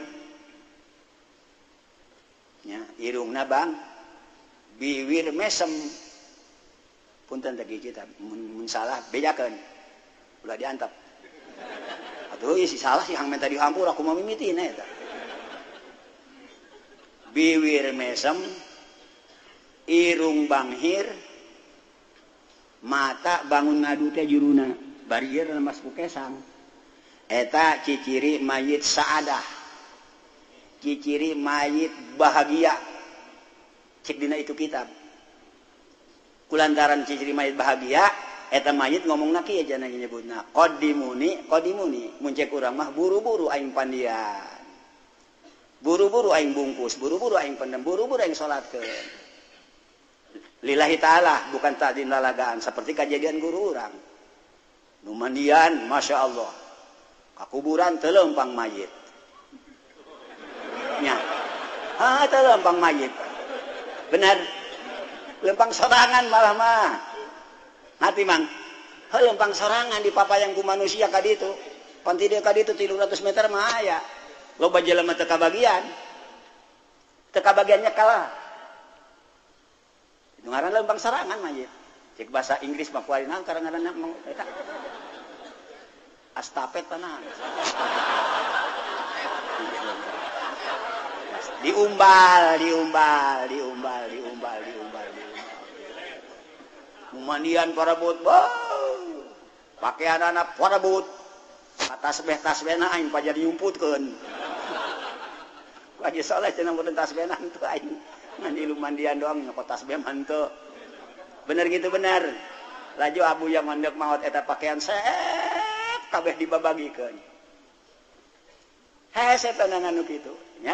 nya irungna bang biwir mesem punten teh kita mun salah bejakeun ulah diantap atuh ieu si salah si hang menta dihampur aku mah mimitina eta biwir mesem irung banghir mata bangun ngadu teh juruna barieur lemas ku kesang eta ciciri mayit saadah ciciri mayit bahagia cek dina itu kitab kulantaran ciciri mayit bahagia eta mayit ngomongna kieu cenah nyebutna qadimuni qadimuni mun cek urang mah buru-buru aing pandian buru-buru aing bungkus buru-buru aing pendem buru-buru aing salatkeun lillahi ta'ala bukan ta'din lalagaan seperti kejadian guru urang nu mandian masyaallah ka kuburan teu leumpang mayit nya ha teu leumpang mayit bener lempang sorangan malah mah hati mang heuh lempang sorangan di papayang ku manusia ka ditu pan ti dieu ka ditu tilu ratus meter mah aya loba jelema teu kabagian teu kabagiannya kalah itu ngaran lempang sorangan mayit cek bahasa Inggris mah kuari naon karangaranna eta astapet tanah diumbal diumbal diumbal diumbal diumbal mumandian parabut beuh pakaian anak parabut tasbeh tasbehna aing pajar nyumputkeun Haji Saleh cenah mun tasbehna teu aing ngan ilu mandian doang nyokot tasbeh mah henteu bener gitu bener laju abu yang mandek maot eta pakaian set kabeh dibabagikeun heh setan anu kitu nya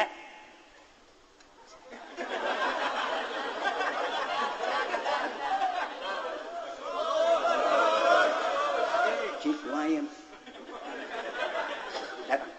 cik lumayan datang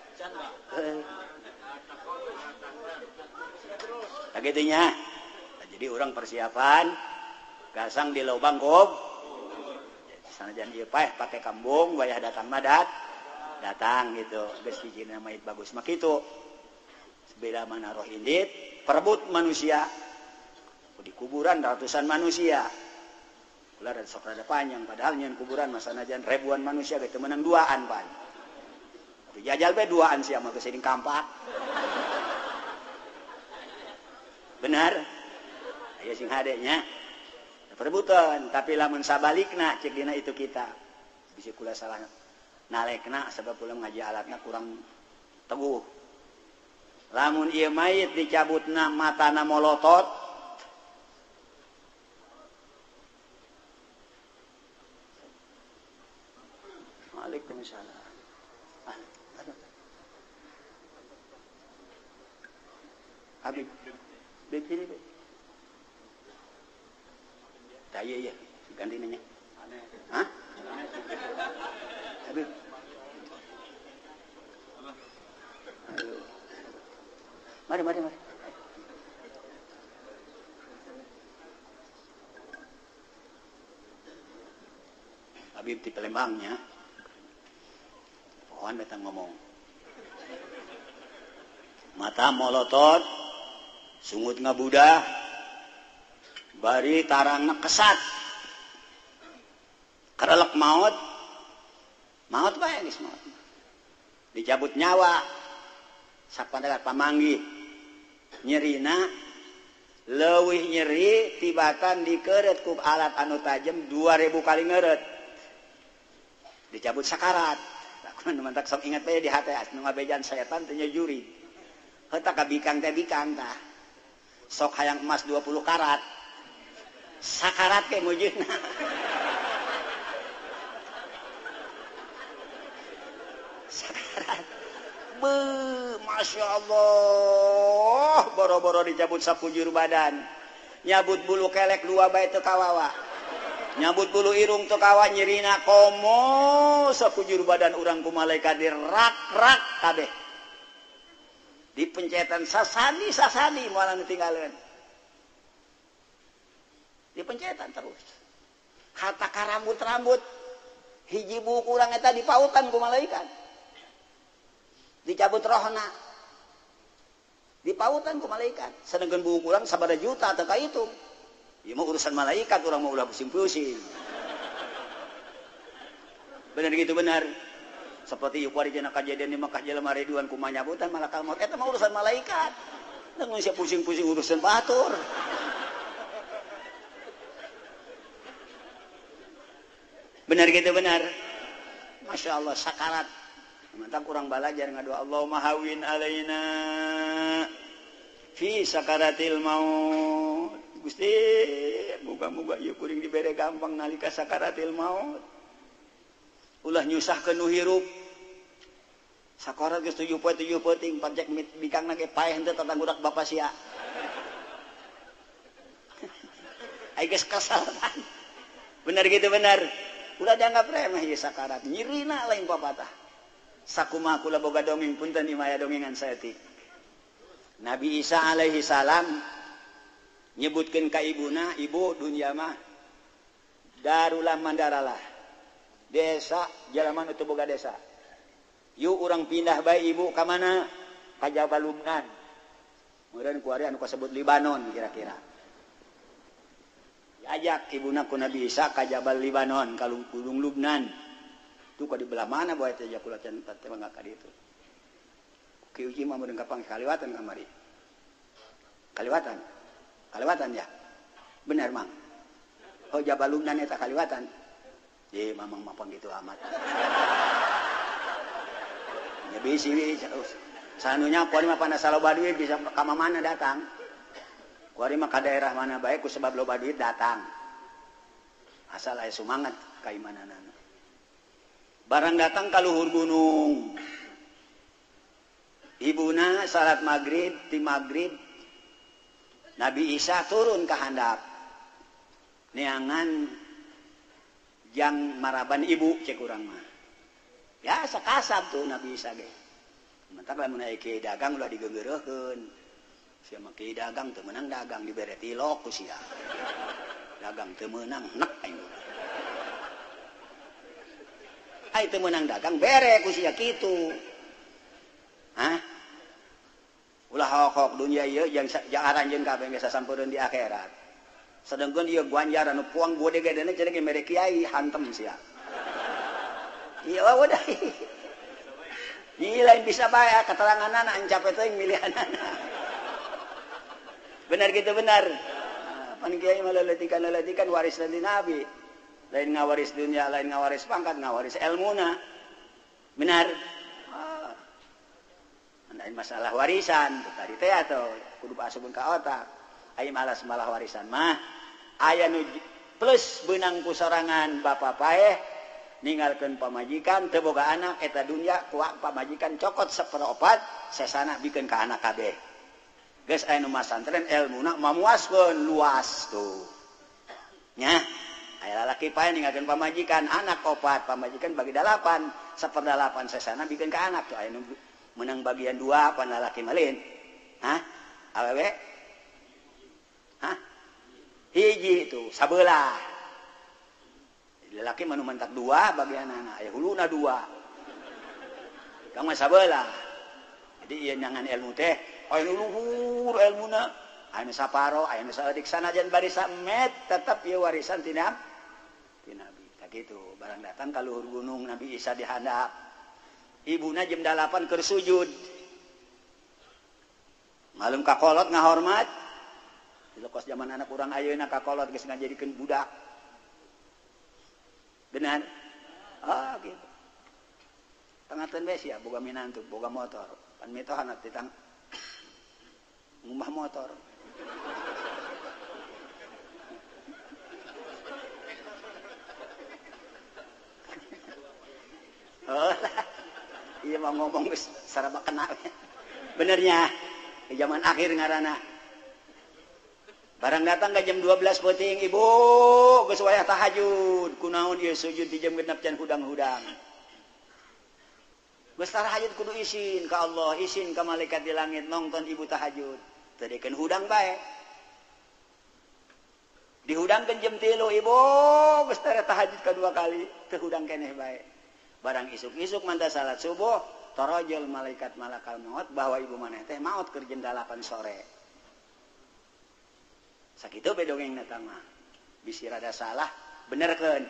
begitunya jadi orang persiapan gasang di lubang gob sanajan ieu paeh pake kambung wayah datang madat datang gitu geus hijina mait bagus mah kitu sebeda mana roh indit perebut manusia di kuburan ratusan manusia ulah ada sok rada panjang padahal nyeun kuburan mah sanajan ribuan manusia gitu menang duaan pan atuh jajal bae duaan sia mah geus seuing kampak benar aya sing hadenya perebutan tapi lamun sabalikna cek dina itu kita bisa kula salah nalekna sebab kula ngaji alatna kurang teguh lamun ieu mayit dicabutna matana molotot Waalaikumsalam ah Habib begini be daya ya ganti nanya hah Habib ayo mari mari mari Habib di Palembangnya pohon datang ngomong mata molotot sungut ngabudah bari tarangna kesat karelek maut maut bae geus maut dicabut nyawa sapandagat pamanggih nyerina leuwih nyeri tibatan dikeureut ku alat anu tajem dua ribu kali ngeureut dicabut sakarat lamun mantak sok ingat bae di hate anu ngabejan setan teh nyajuri heuh ka bikang teh bikang tah sok hayang emas dua puluh karat sakarat ke mujudna sakarat be masya Allah boro-boro dicabut sapujur badan nyabut bulu kelek dua bae teu kawawa nyambut bulu irung teu kawa nyirina komo sakujur badan urang ku malaikat dirak-rak kabeh. Dipencetan sasani sasani moal anu tinggalin. Dipencetan terus. Kata ka rambut-rambut hiji buku urang eta dipautan ku malaikat. Dicabut rohna. Dipautan ku malaikat. Sedangkan buku urang sabaraha juta teu kahitung. Ieu mah urusan malaikat urang mah ulah pusing-pusing. Bener gitu benar. Seperti yuk wari jenah kejadian di Mekah jelema Ridwan kumaha nyabutan malakal maut eta mah urusan malaikat. Teu sia pusing-pusing urusan batur. Benar gitu benar. Masya Allah sakarat. Mantap kurang balajar ngadu Allahumma hawin alaina fi sakaratil maut. Gusti, muga-muga ieu kuring dibere gampang nalika sakaratil maut. Ulah nyusahkeun nu hirup. Sakarat geus tujuh poe tujuh peuting pancek bikangna ge paeh henteu tatanggudak bapa sia. Ai geus kasalatan. Benar gitu benar. Ulah dianggap remeh ieu sakarat. Nyirina lain papatah. Sakumaha kula boga dongeng punten imaya dongengan saeutik. Nabi Isa alaihi salam nyebutkeun ka ibuna, ibu dunya mah darulah mandaralah. Desa jalema nu teu boga desa. Yuk urang pindah bae ibu ka mana? Ka Jabal Lubnan. Meureun ku ari anu kasebut Libanon kira-kira. Ajak ibuna ku Nabi Isa ka Jabal Libanon ka Gunung Lubnan. Tu ka di belah mana bae teh jakulatan teh mangga ka ditu. Ki uji mah meureun kapang kaliwatan kamari. Kaliwatan. Kaliwatan ya. Benar, Mang. Oh Jabal Lubnan eta kaliwatan. Ye mamang mapang gitu amat. Ya bisi terus. Sanunya kuari mah panda saloba duit bisa ka mana datang. Kuari mah ka daerah mana bae ku sebab loba duit datang. Asal aya sumangat kaimananana. Barang datang ka luhur gunung. Ibuna salat maghrib, ti maghrib Nabi Isa turun ke handap. Neangan jang maraban ibu cek urang mah. Ya sakasab tuh Nabi Isa ge. Mantap lamun aya kiai dagang ulah digeungeureuheun. Sia mah kiai dagang teu meunang dagang dibere tilok ku sia. Dagang teu meunang nek aing. Ai teu meunang dagang bere ku sia kitu. Hah? Ulah hok-hok dunia ieu jeung jeung aranjeun kabeh geus sasampureun di akhirat. Sedengkeun ieu ganjar anu puang bode gedena cenah ge mere kiai hantem sia. Ieu wadah. Ieu lain bisa bae keteranganana ancape teuing milihanana. Benar gitu benar. Pan kiai mah leuleutikan-leuleutikan waris dari Nabi. Lain ngawaris dunia, lain ngawaris pangkat, ngawaris ilmuna. Benar. Lain masalah warisan, tadi teh atau kudu asupun ka otak. Ai malas malah warisan mah aya nu plus beunang ku sorangan bapa paeh ninggalkeun pamajikan teu boga anak eta dunya ku pamajikan cokot saperopat sesana bikeun ka anak kabeh. Geus aya nu masantren ilmuna mamuaskeun luas tuh. Nya, aya lalaki paeh ninggalkeun pamajikan anak opat, pamajikan bagi dalapan, saperdalapan sesana bikeun ka anak tuh aya nu menang bagian dua pan lalaki malin. Hah? Awewe? Hah? Hiji itu sabelah. Lelaki manu mentak dua bagian anak, aya huluna dua. Kang sabelah. Jadi ieu nyangan ilmu teh, aya luhur ilmuna, aya saparo, aya saeudik sanajan bari samet tetep ieu warisan ti Nabi. Ti Nabi. Tak kitu, barang datang ka luhur gunung Nabi Isa di handap. Ibuna jam dalapan keur sujud. Malum kakolot ngahormat. Dilekos zaman anak urang ayeuna kakolot geus ngajadikeun budak. Benar? Ah gitu. Tangateun we sia boga minantu, boga motor. Pan mitohan atuh tang ngumah motor. Oh. Iya mau ngomong geus saraba kena. Benernya di zaman akhir ngaranna. Barang datang ke jam dua belas penting ibu geus wayah tahajud kunaon ieu sujud di jam genep can hudang-hudang geus tahajud kudu izin ka Allah izin ka malaikat di langit nongton ibu tahajud teu dikeun hudang bae dihudangkeun jam tilu ibu geus tara tahajud kadua kali teu hudang keneh bae barang isuk-isuk manta salat subuh tarajul malaikat malakal maut bahwa ibu maneh teh maot keur jam dalapan sore sakitu be dongeng nata mah bisi rada salah benerkeun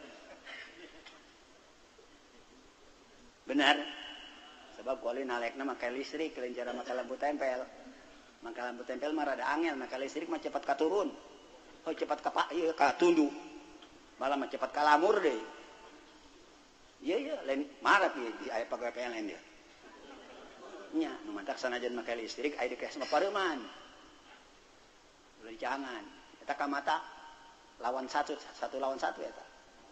bener sebab kuali nalekna make listrik lain cara make lampu tempel make lampu tempel mah rada angel make listrik mah cepat katurun oh cepat ka ieu ka tundu malah mah cepat kalamur deui iya iya lain marah ieu di aya pagawe P L N dia nya nu mantak sanajan make listrik aya di kees mah pareuman jangan kita ka mata lawan satu satu lawan satu eta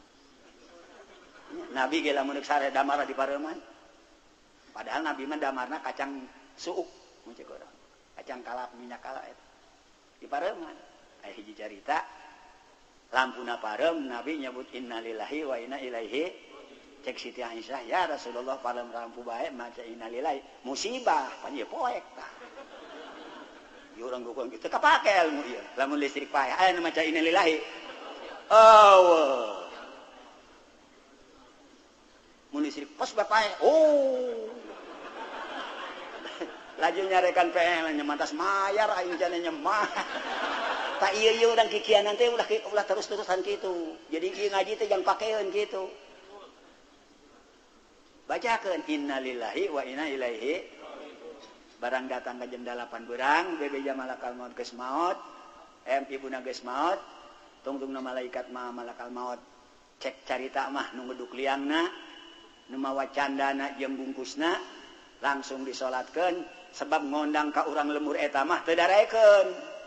Nabi ge lamun sare damar di pareuman padahal Nabi mah damarna kacang suuk mun cek urang kacang kalap minyak kalap eta di pareuman aya hiji carita lampuna pareum Nabi nyebut innalillahi wa inna ilaihi cek Siti Aisyah ya Rasulullah pareum lampu bae maca innalillahi musibah pan ieu poek tah orang gua gitu kapake ilmu ieu lamun listrik payah aya nu maca innalillahi oh mun listrik pos bapae oh laju nyarekan P L nya mantas mayar aing jana nyemah tak ieu ieu urang kikianan teh ulah ulah terus-terusan kitu jadi ieu ngaji teh jang pakeun kitu bacakeun innalillahi wa inna ilaihi barang datang ke jam dalapan berang bebe jam malakal maut geus maot em ibuna geus maot tungtungna malaikat mah malakal maut cek carita mah nu ngeduk liangna nu mawa candana jeung bungkusna langsung disolatkeun sebab ngondang ka urang lemur eta mah teu daraekeun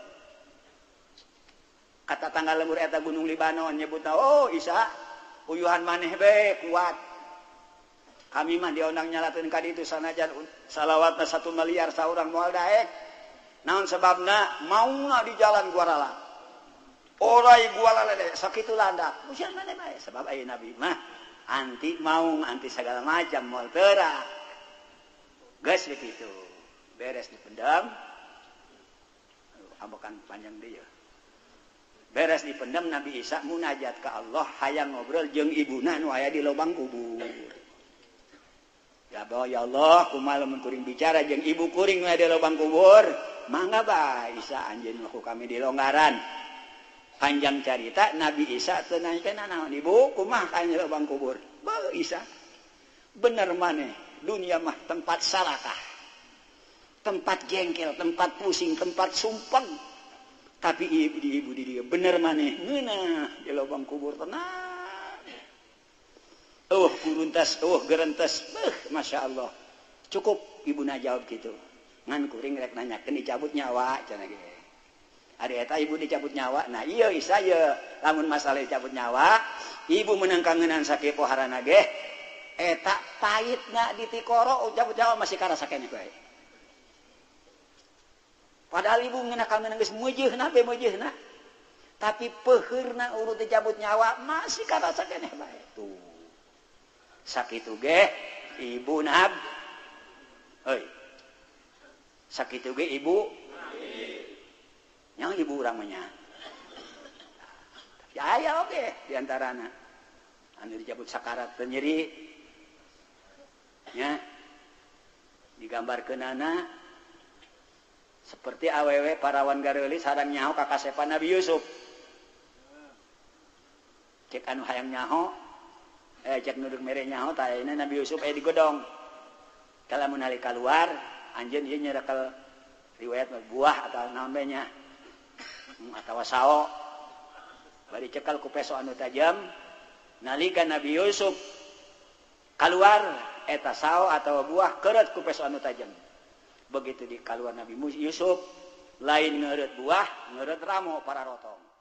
kata tanggal lemur eta Gunung Libanon nyebutna oh Isa uyuhan maneh be kuat kami mah diondang nyalakeun ka ditu sanajan salawatna satu miliar saurang moal daek naon sebabna mauna di jalan guarala orai guarala de sakitu landak usian maneh bae sebab aya nabi mah anti maung anti segala macam moal teurak geus kitu beres dipendam ambekan panjang deui beres dipendam Nabi Isa munajat ka Allah hayang ngobrol jeung ibuna nu aya di lobang kubur ya bahwa ya Allah kumaha lamun kuring bicara jeung ibu kuring nu aya di lobang kubur mangga bae Isa anjeun ku kami di longgaran panjang carita Nabi Isa teu nanyakeun naon ibu kumaha ka di lobang kubur bae Isa bener maneh dunia mah tempat salakah tempat jengkel tempat pusing tempat sumpeng tapi ibu di ibu di dia bener maneh ngeunah di lobang kubur tenang oh kuruntas, oh gerentes, beuh, masya Allah. Cukup ibuna jawab gitu. Ngan kuring rek nanyakeun dicabut nyawa, cenah ge. Ari eta ibu dicabut nyawa. Nah iya Isa ye, lamun masalah dicabut nyawa, ibu meunang kangenan sakieu poharana ge, eta pahitna di tikoro cabut nyawa masih karasa keneh bae. Padahal ibu ngeunah kangenan geus meujeuhna be meujeuhna. Tapi peheurna urut dicabut nyawa masih karasa keneh bae. Tuh. Sakitu ge ibu nab heuy sakitu ge ibu nya ibu urang mah nya tapi aya oge di antarana anu dicabut sakarat teu nyeri nya digambarkeunana seperti awewe parawan gareulis sareng nyaho ka kasepan Nabi Yusuf cek anu hayang nyaho eh cek nuduk mere nyaho tah ayeuna Nabi Yusuf aya digodong kalamun ali keluar anjeun ieu nyerekel riwayat buah atau naon bae nya atawa sao bari cekel ku peso anu tajam nalika Nabi Yusuf keluar eta sao atau buah keureut ku peso anu tajam begitu di keluar Nabi Yusuf lain ngeureut buah ngeureut ramo para rotong